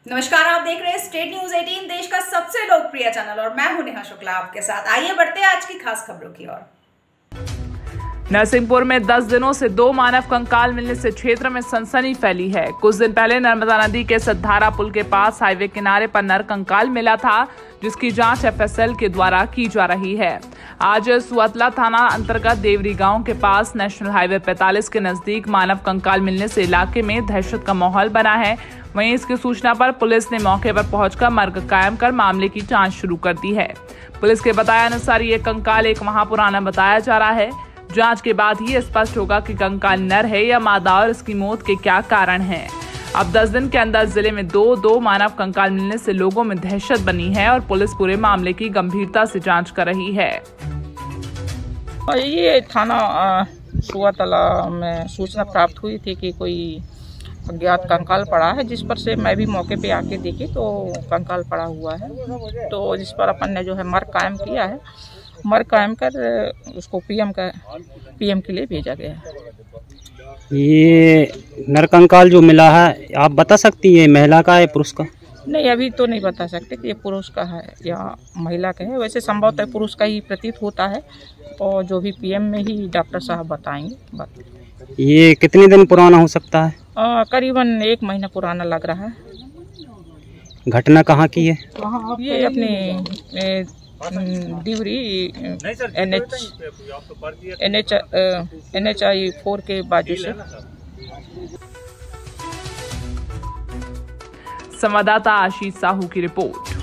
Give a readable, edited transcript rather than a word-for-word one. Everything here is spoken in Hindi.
नमस्कार, आप देख रहे हैं स्टेट न्यूज 18, देश का सबसे लोकप्रिय चैनल, और मैं हूं नेहा शुक्ला आपके साथ। आइए बढ़ते हैं आज की खास खबरों की ओर। नरसिंहपुर में 10 दिनों से 2 मानव कंकाल मिलने से क्षेत्र में सनसनी फैली है। कुछ दिन पहले नर्मदा नदी के सद्धारा पुल के पास हाईवे किनारे पर नर कंकाल मिला था, जिसकी जांच एफएसएल के द्वारा की जा रही है। आज सुअतला थाना अंतर्गत देवरी गांव के पास नेशनल हाईवे 45 के नजदीक मानव कंकाल मिलने से इलाके में दहशत का माहौल बना है। वहीं इसकी सूचना पर पुलिस ने मौके पर पहुंचकर मर्ग कायम कर मामले की जांच शुरू कर दी है। पुलिस के बताया अनुसार ये कंकाल एक माह पुराना बताया जा रहा है। जांच के बाद ही स्पष्ट होगा कि कंकाल नर है या मादा और इसकी मौत के क्या कारण हैं। अब 10 दिन के अंदर जिले में दो मानव कंकाल मिलने से लोगों में दहशत बनी है और पुलिस पूरे मामले की गंभीरता से जांच कर रही है। ये थाना सुअतला में सूचना प्राप्त हुई थी कि कोई अज्ञात कंकाल पड़ा है, जिस पर से मैं भी मौके पे आके देखी तो कंकाल पड़ा हुआ है। तो जिस पर अपन ने जो है मर्ग कायम किया है, मर्ग कायम कर उसको पीएम के लिए भेजा गया है। ये नर कंकाल जो मिला है, आप बता सकती है महिला का है पुरुष का? नहीं, अभी तो नहीं बता सकते कि ये पुरुष का है या महिला का है। वैसे संभवतः पुरुष का ही प्रतीत होता है, और जो भी पीएम में ही डॉक्टर साहब बताएंगे। ये कितने दिन पुराना हो सकता है? करीबन 1 महीना पुराना लग रहा है। घटना कहाँ की है? ये अपने डिवरी NH 4 के बाजू से। संवाददाता आशीष साहू की रिपोर्ट।